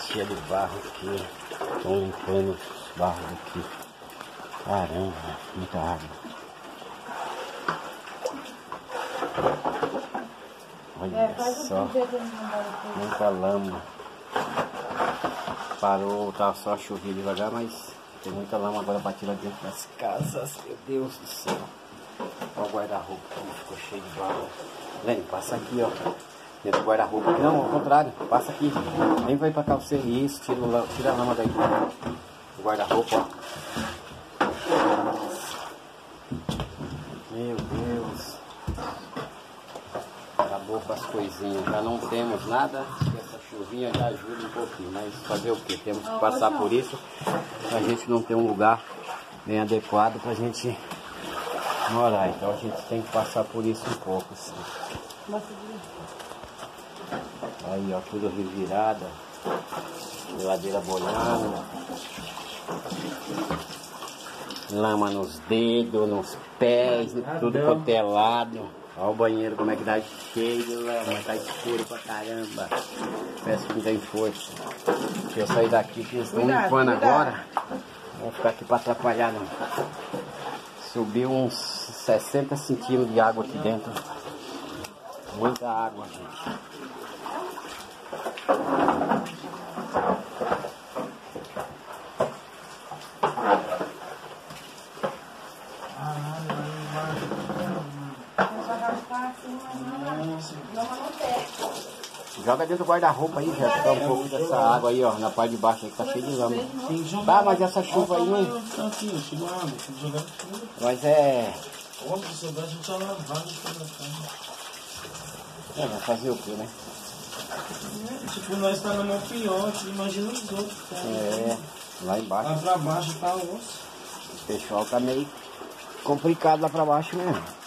cheia de barro aqui. Estão limpando os barros aqui. Caramba, muita água. Olha só, muita lama. Parou, tá só chovendo devagar, mas tem muita lama agora batida dentro das casas. Meu Deus do céu. Olha o guarda-roupa, como ficou cheio de barro. Lene, passa aqui, ó. Dentro do guarda-roupa. Não, ao contrário, passa aqui. Nem vai pra cá você. Isso, tira a lama daí do guarda-roupa, ó. Meu Deus. Acabou com as coisinhas. Já não temos nada. Essa chuvinha já ajuda um pouquinho. Mas fazer o que? Temos que passar por isso. Pra gente não ter um lugar bem adequado pra gente morar. Então a gente tem que passar por isso um pouco. Assim. Aí, ó, tudo revirada. Geladeira boiando. Lama nos dedos, nos pés, tudo cotelado. Olha o banheiro como é que tá cheio de lama, tá escuro pra caramba. Peço que não tem força. Deixa eu sair daqui que eles estão limpando agora. Não vou ficar aqui pra atrapalhar não. Subiu uns 60 centímetros de água aqui dentro. Muita água, gente. Joga dentro do guarda-roupa aí, já tá um pouco dessa água aí, ó, na parte de baixo aí que tá cheio de lama. Tá, mas essa chuva aí não. Mas é. É, vai fazer o que, né? Tipo, nós tá na mão pior, imagina os outros. É, lá embaixo. Lá pra baixo tá osso. O pessoal tá meio complicado lá pra baixo mesmo.